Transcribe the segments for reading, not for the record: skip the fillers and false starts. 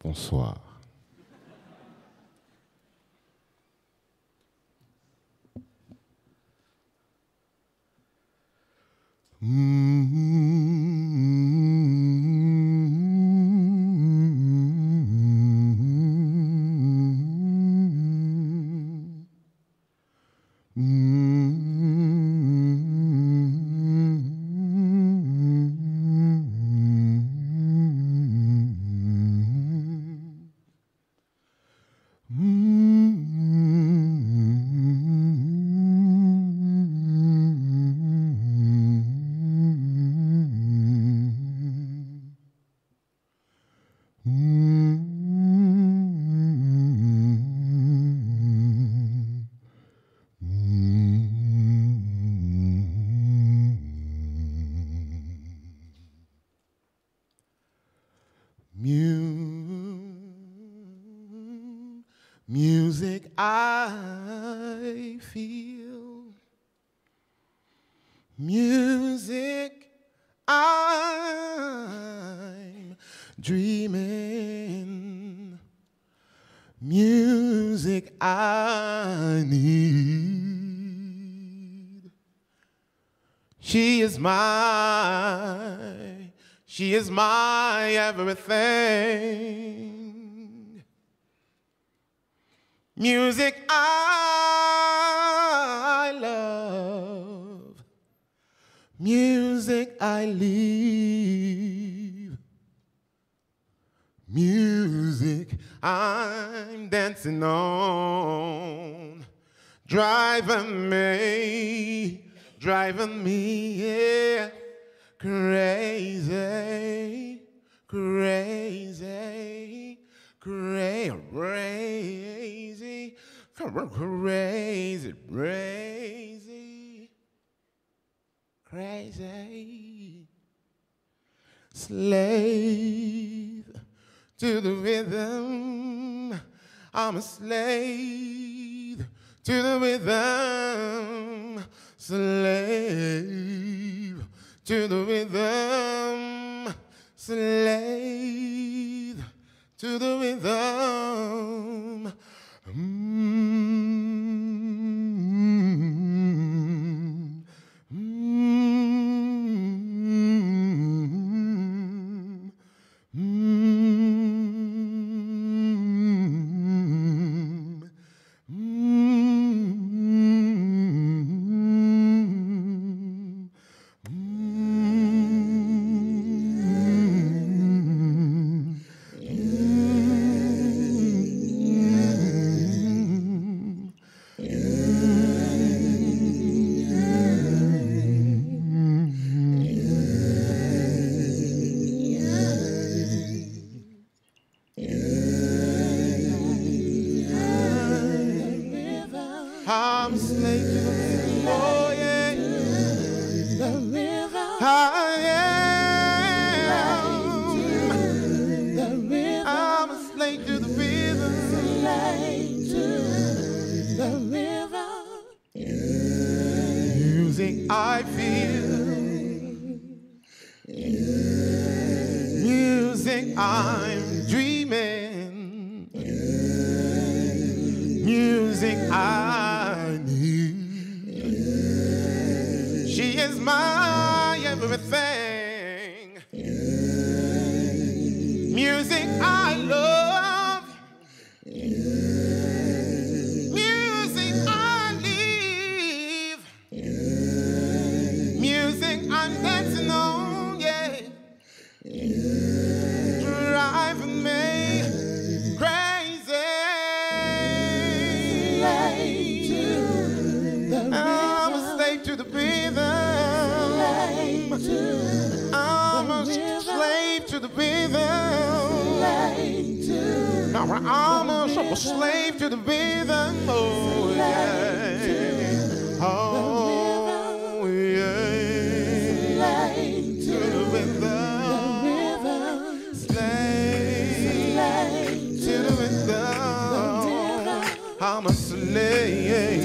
Bonsoir. Music I feel, music I'm dreaming, music I need. She is my everything. Music I love, music I leave, music I'm dancing on, driving me, yeah, crazy, crazy, crazy, crazy, crazy, crazy. Slave to the rhythm, I'm a slave to the rhythm, slave to the rhythm, slave to the rhythm. I'm a slave to the rhythm, oh yeah, the rhythm. I am the rhythm. I'm a slave to the rhythm, slave to the rhythm. Music I feel, music I'm dreaming, music I need. She is my everything. Music I love, music I leave, music I'm dancing on, yeah, driving me crazy. I'm a slave to the rhythm. I'm a slave to the rhythm. I'm a slave to the rhythm. Oh yeah. Oh yeah. To the rhythm. Slave to the rhythm. I'm a slave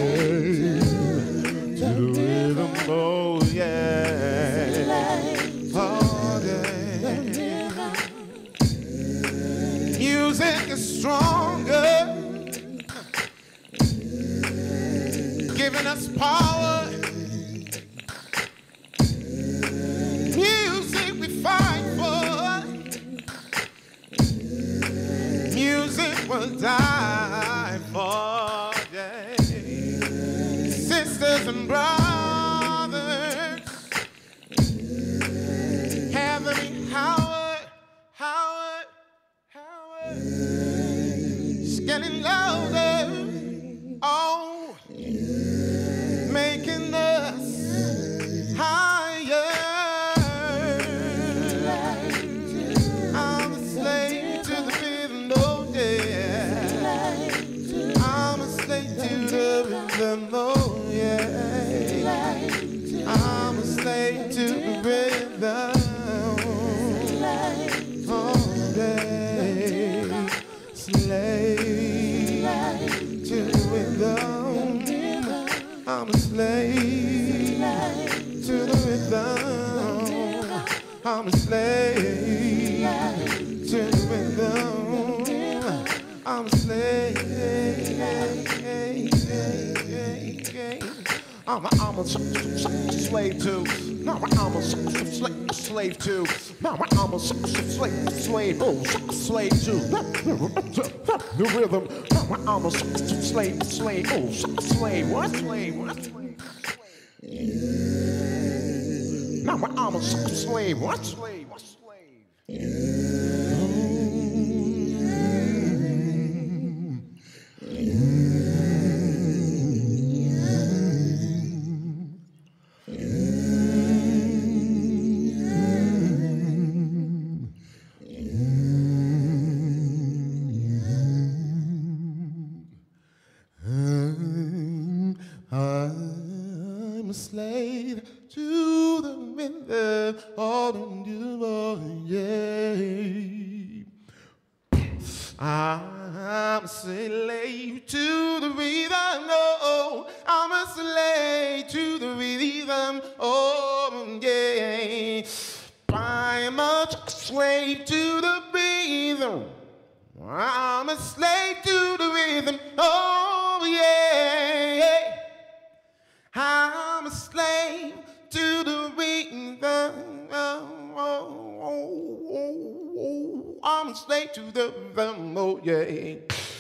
to the rhythm, oh yeah, all day. us stronger, giving us power. Music we fight for, music will die for, yeah. Sisters and brothers, Heavenly Howard, Howard, Howard, it's getting louder, oh, making us higher. I'm a slave to the rhythm, oh yeah. I'm a slave to the rhythm, oh yeah. I'm a slave to the rhythm, oh yeah. Slave to the rhythm. I'm a slave to the rhythm. I'm a slave to the rhythm. I'm a slave. I'm a slave to. No, I'm a slave to. No, I'm a slave. Oh, slave to the rhythm. No, I'm a slave. Oh, slave. What slave? What slave? No, I'm a slave. What slave? What slave? I'm a slave to the rhythm, all in you, yeah. I'm a slave to the rhythm, oh, I'm a slave to the rhythm, oh, yeah. I'm a slave to the rhythm. I'm a slave to the rhythm, oh, yeah. I'm a slave to the rhythm, oh, I'm a slave to the rhythm, oh, yeah.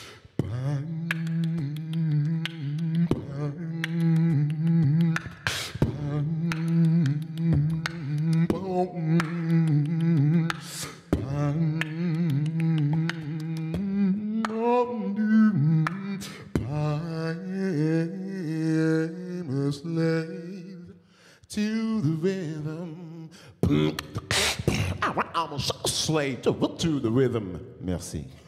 I'm a slave to the rhythm. I'm a slave to the rhythm. Merci.